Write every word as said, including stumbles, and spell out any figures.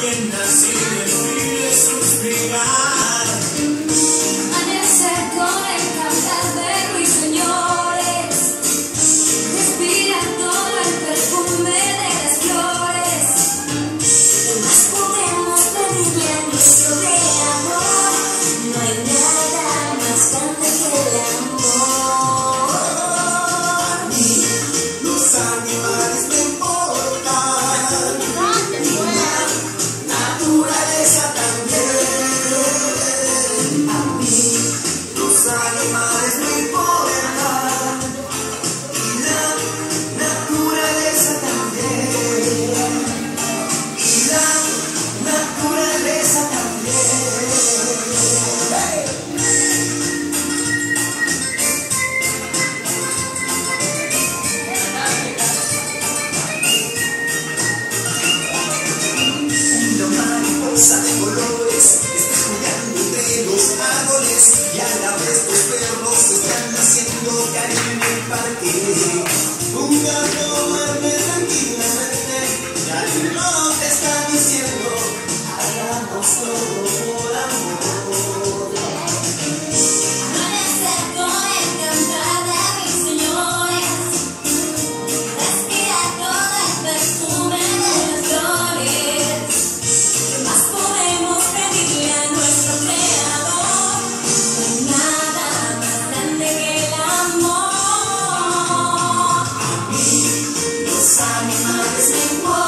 bien nacido en mi suspirar. Amanecer con el cantar de ruiseñores, respira todo el perfume de las flores. ¿Qué más podemos pedirle a nuestro creador? No hay nada más grande que el amor. A mí los animales me importan, y la naturaleza también. A mí los animales me importan, y la naturaleza también. Y la naturaleza también. Una mariposa de colores está jugando entre los árboles, y a la vez los perros están haciendo cariño en el parque. Un gato duerme tranquilamente y alguien no te está diciendo: hagamos todo por amor. Amanecer con el cantar de ruiseñores, respira todo el perfume de las flores. ¿Qué más podemos pedirle a nuestro creador? No hay nada más grande que el amor. A mí los animales me importan.